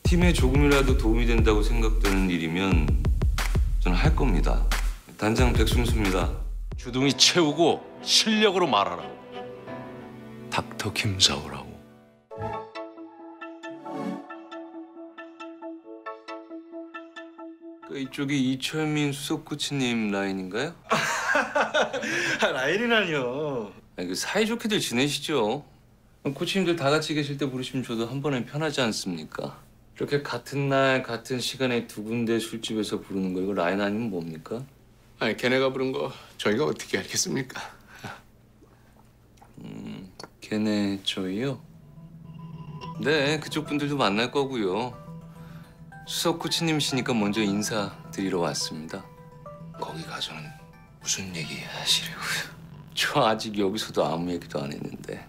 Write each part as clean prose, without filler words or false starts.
팀에 조금이라도 도움이 된다고 생각되는 일이면 저는 할 겁니다. 단장 백승수입니다. 주둥이 채우고 실력으로 말하라고. 닥터 김사오라고. 이쪽이 이철민 수석 코치님 라인인가요? 라인이라뇨. 사이좋게들 지내시죠. 코치님들 다 같이 계실 때 부르시면 저도 한 번엔 편하지 않습니까? 이렇게 같은 날 같은 시간에 두 군데 술집에서 부르는 거 이거 라인 아니면 뭡니까? 아니 걔네가 부른 거 저희가 어떻게 알겠습니까? 걔네 저희요? 네, 그쪽 분들도 만날 거고요. 수석 코치님이시니까 먼저 인사드리러 왔습니다. 거기 가서는 무슨 얘기 하시려고요? 저 아직 여기서도 아무 얘기도 안 했는데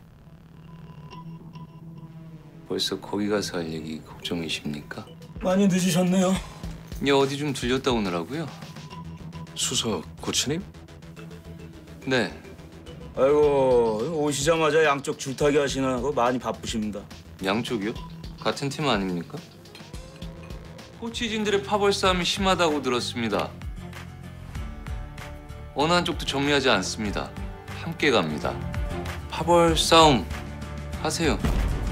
벌써 거기 가서 할 얘기 걱정이십니까? 많이 늦으셨네요. 어디 좀 들렸다 오느라고요? 수석 코치님? 네. 아이고 오시자마자 양쪽 줄타기 하시나 그거 많이 바쁘십니다. 양쪽이요? 같은 팀 아닙니까? 코치진들의 파벌 싸움이 심하다고 들었습니다. 어느 한쪽도 정리하지 않습니다. 함께 갑니다. 파벌 싸움 하세요.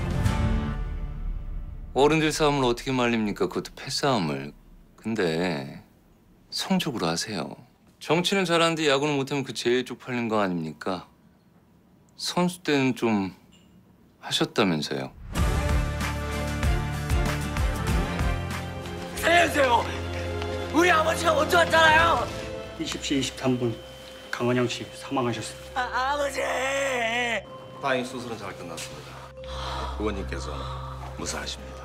어른들 싸움을 어떻게 말립니까? 그것도 패싸움을. 근데 성적으로 하세요. 정치는 잘하는데 야구는 못하면 그 제일 쪽팔린 거 아닙니까? 선수 때는 좀 하셨다면서요. 살려주세요. 우리 아버지가 먼저 왔잖아요. 20시 23분 강원영 씨 사망하셨습니다. 아버지. 다행히 수술은 잘 끝났습니다. 의원님께서 무사하십니다.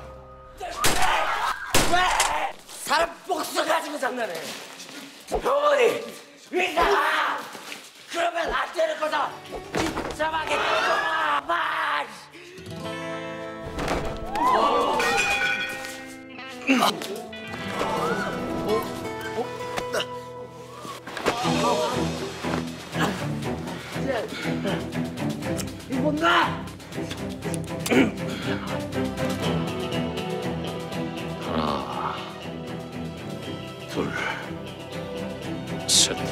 왜? 사람 복수 가지고 장난해. 어머니, 위사가 그러면 안 되는 거다. 진짜하게 마. 이 뭔가? 하나, 둘, 셋.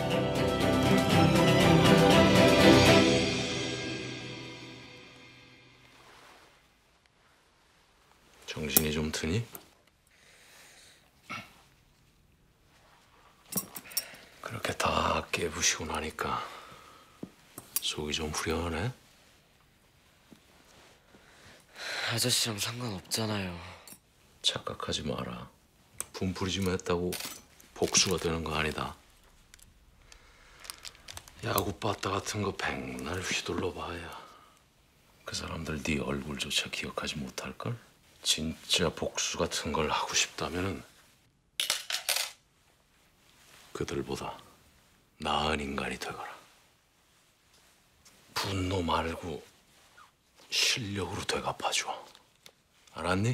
정신이 좀 드니? 그렇게 다 깨부시고 나니까 속이 좀 후련하네? 아저씨랑 상관없잖아요. 착각하지 마라. 분풀이좀 했다고 복수가 되는 거 아니다. 야구 빠따 같은 거 백날 휘둘러 봐야 그 사람들 네 얼굴조차 기억하지 못할걸? 진짜 복수 같은 걸 하고 싶다면은 그들보다 나은 인간이 되거라. 분노 말고 실력으로 되갚아줘. 알았니?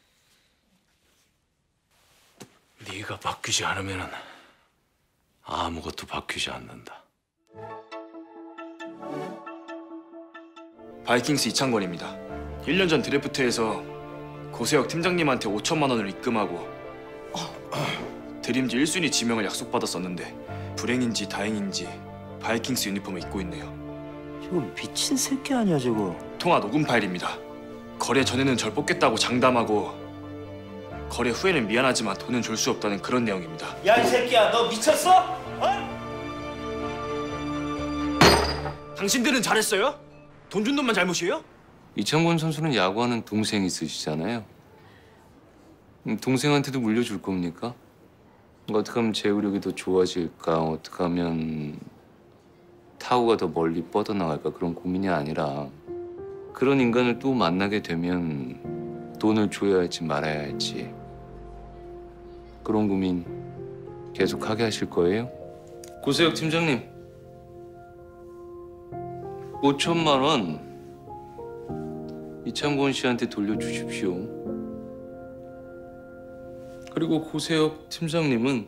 네가 바뀌지 않으면은 아무것도 바뀌지 않는다. 바이킹스 이창권입니다. 1년 전 드래프트에서 고세혁 팀장님한테 5천만 원을 입금하고 드림즈 1순위 지명을 약속받았었는데 불행인지 다행인지 바이킹스 유니폼을 입고 있네요. 저거 미친 새끼 아니야 저거. 통화 녹음 파일입니다. 거래 전에는 절 뽑겠다고 장담하고 거래 후에는 미안하지만 돈은 줄 수 없다는 그런 내용입니다. 야 이 새끼야 너 미쳤어? 어? 당신들은 잘했어요? 돈 준 놈만 잘못이에요? 이창권 선수는 야구하는 동생이 있으시잖아요. 동생한테도 물려줄 겁니까? 어떻게 하면 제구력이 더 좋아질까? 어떻게 하면 타구가 더 멀리 뻗어나갈까? 그런 고민이 아니라 그런 인간을 또 만나게 되면 돈을 줘야 할지 말아야 할지 그런 고민 계속 하게 하실 거예요? 고세혁 팀장님 5천만 원 이창권 씨한테 돌려주십시오. 그리고 고세혁 팀장님은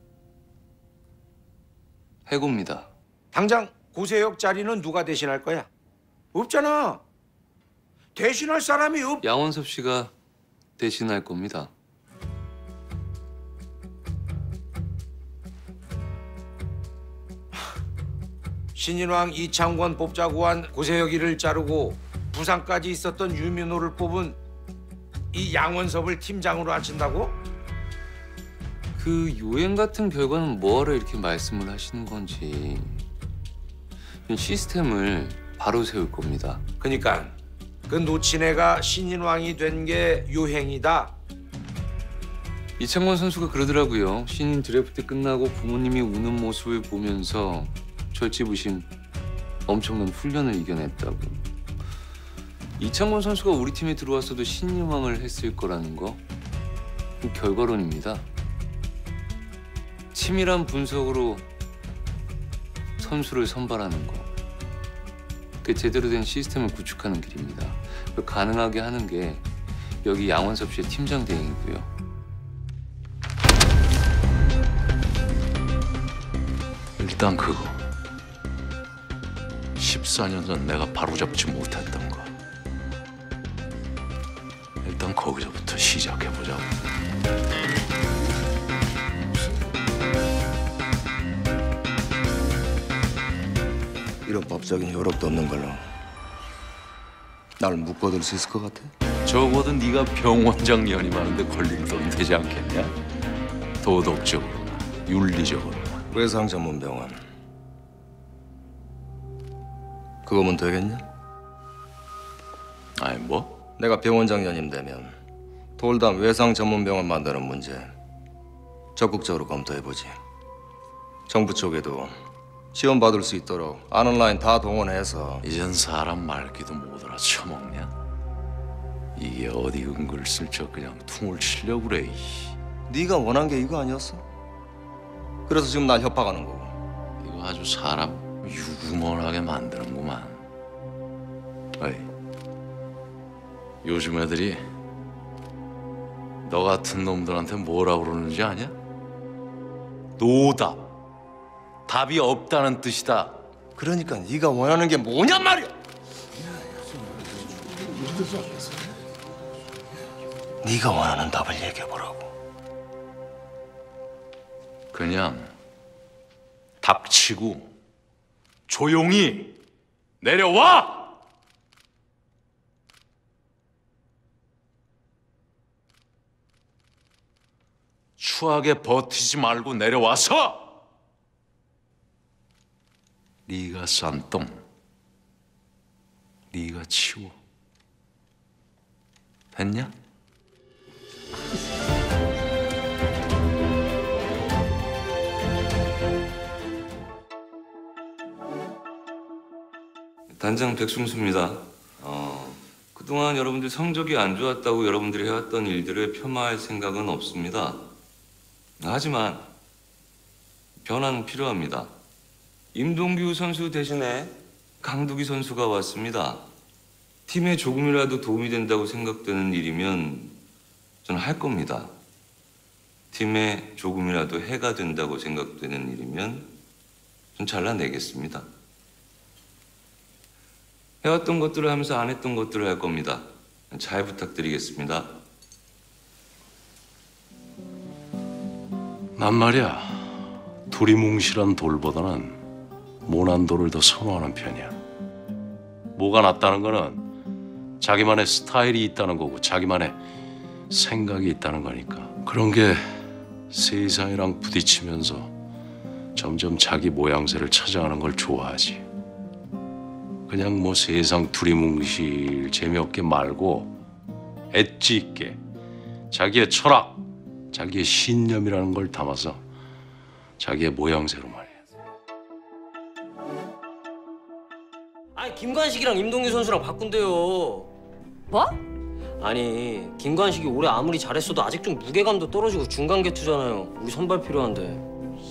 해고입니다. 당장 고세혁 자리는 누가 대신할 거야? 없잖아. 대신할 사람이 없. 양원섭 씨가 대신할 겁니다. 신인왕 이창권 뽑자고 한 고세혁이를 자르고 부상까지 있었던 유민호를 뽑은 이 양원섭을 팀장으로 앉힌다고? 그 요행 같은 결과는 뭐하러 이렇게 말씀을 하시는 건지. 시스템을 바로 세울 겁니다. 그러니까 그 놓친 애가 신인왕이 된 게 요행이다. 이창권 선수가 그러더라고요. 신인 드래프트 끝나고 부모님이 우는 모습을 보면서 절치부심 엄청난 훈련을 이겨냈다고. 이창권 선수가 우리 팀에 들어왔어도 신인왕을 했을 거라는 거, 그 결과론입니다. 치밀한 분석으로 선수를 선발하는 거, 그 제대로 된 시스템을 구축하는 길입니다. 그걸 가능하게 하는 게 여기 양원섭 씨의 팀장 대행이고요. 일단 그거 14년 전 내가 바로잡지 못했던 거 일단 거기서부터 시작해보자고. 이런 법적인 효력도 없는 걸로 날 묶어둘 수 있을 것 같아? 적어도 네가 병원장 연임하는데 걸릴 돈 되지 않겠냐? 도덕적으로나 윤리적으로나. 외상 전문 병원 그거면 되겠냐? 아니 뭐? 내가 병원장 연임되면 돌담 외상 전문 병원 만드는 문제 적극적으로 검토해보지. 정부 쪽에도 지원받을 수 있도록 아는 라인 다 동원해서. 이젠 사람 말귀도 못 알아쳐먹냐? 이게 어디 은글슬쩍 그냥 퉁을 치려고 그래. 네가 원한 게 이거 아니었어? 그래서 지금 날 협박하는 거고. 이거 아주 사람 유구먼하게 만드는구만. 어이, 요즘 애들이 너 같은 놈들한테 뭐라 그러는지 아냐? 노답. 답이 없다는 뜻이다. 그러니까 네가 원하는 게 뭐냔 말이야. 네가 원하는 답을 얘기해보라고. 그냥 닥치고 조용히 내려와! 추하게 버티지 말고 내려와서 네가 싼 똥 네가 치워. 됐냐? 단장 백승수입니다. 그동안 여러분들 성적이 안 좋았다고 여러분들이 해왔던 일들을 폄하할 생각은 없습니다. 하지만 변화는 필요합니다. 임동규 선수 대신에 강두기 선수가 왔습니다. 팀에 조금이라도 도움이 된다고 생각되는 일이면 저는 할 겁니다. 팀에 조금이라도 해가 된다고 생각되는 일이면 전 잘라내겠습니다. 해왔던 것들을 하면서 안 했던 것들을 할 겁니다. 잘 부탁드리겠습니다. 난 말이야 두리뭉실한 돌보다는 모난 돌을 더 선호하는 편이야. 뭐가 낫다는 거는 자기만의 스타일이 있다는 거고 자기만의 생각이 있다는 거니까. 그런 게 세상이랑 부딪히면서 점점 자기 모양새를 찾아가는 걸 좋아하지. 그냥 뭐 세상 두리뭉실 재미없게 말고 엣지 있게 자기의 철학, 자기의 신념이라는 걸 담아서 자기의 모양새로 말이야. 아니 김관식이랑 임동규 선수랑 바꾼대요. 뭐? 아니 김관식이 올해 아무리 잘했어도 아직 좀 무게감도 떨어지고 중간 개투잖아요. 우리 선발 필요한데.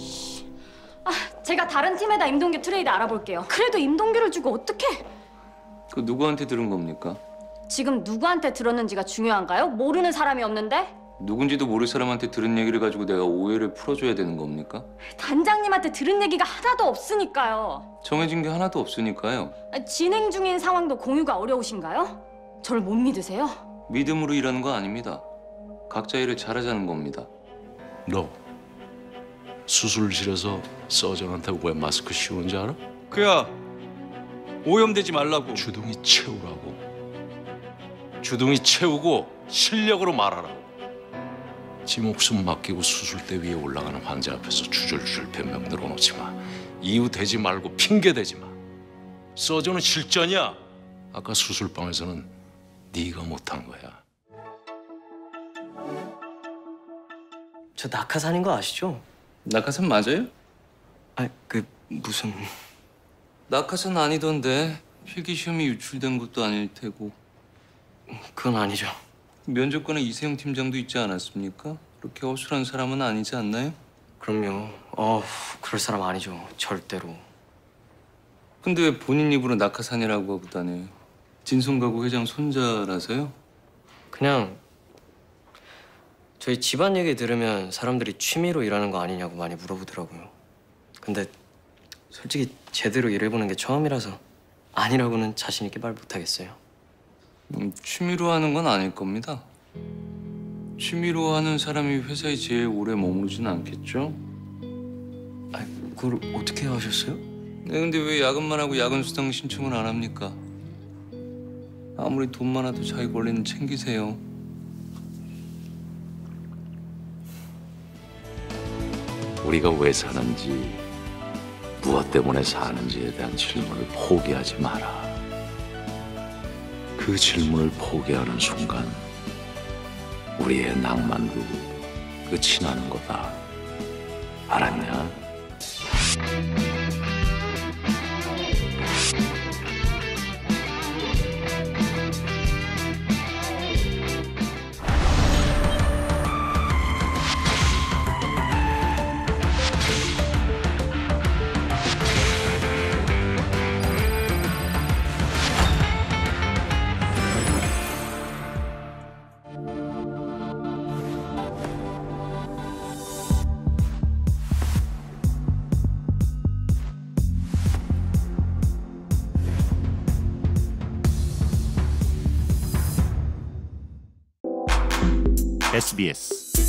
제가 다른 팀에다 임동규 트레이드 알아볼게요. 그래도 임동규를 주고 어떡해? 그 누구한테 들은 겁니까? 지금 누구한테 들었는지가 중요한가요? 모르는 사람이 없는데? 누군지도 모를 사람한테 들은 얘기를 가지고 내가 오해를 풀어줘야 되는 겁니까? 단장님한테 들은 얘기가 하나도 없으니까요. 정해진 게 하나도 없으니까요. 진행 중인 상황도 공유가 어려우신가요? 저를 못 믿으세요? 믿음으로 일하는 거 아닙니다. 각자 일을 잘하자는 겁니다. 너 수술실에서 서전한테 왜 마스크 씌우는지 알아? 그야 오염되지 말라고. 주둥이 채우라고. 주둥이 채우고 실력으로 말하라고. 지 목숨 맡기고 수술대 위에 올라가는 환자 앞에서 주절주절 변명 늘어놓지 마. 이유 대지 말고 핑계 대지 마. 서전은 실전이야. 아까 수술방에서는 네가 못한 거야. 저 낙하산인 거 아시죠? 낙하산 맞아요? 아니 그 무슨 낙하산 아니던데 필기 시험이 유출된 것도 아닐 테고. 그건 아니죠. 면접관에 이세영 팀장도 있지 않았습니까? 그렇게 허술한 사람은 아니지 않나요? 그럼요. 그럴 사람 아니죠. 절대로. 근데 왜 본인 입으로 낙하산이라고 하고 다녀요? 진성가구 회장 손자라서요? 그냥 저희 집안 얘기 들으면 사람들이 취미로 일하는 거 아니냐고 많이 물어보더라고요. 근데 솔직히 제대로 일해보는 게 처음이라서 아니라고는 자신 있게 말 못하겠어요. 취미로 하는 건 아닐 겁니다. 취미로 하는 사람이 회사에 제일 오래 머무르진 않겠죠? 그걸 어떻게 하셨어요? 네, 근데 왜 야근만 하고 야근 수당 신청을 안 합니까? 아무리 돈 많아도 자기 권리는 챙기세요. 우리가 왜 사는지, 무엇 때문에 사는지에 대한 질문을 포기하지 마라. 그 질문을 포기하는 순간 우리의 낭만도 끝이 나는 거다. 알았냐? SBS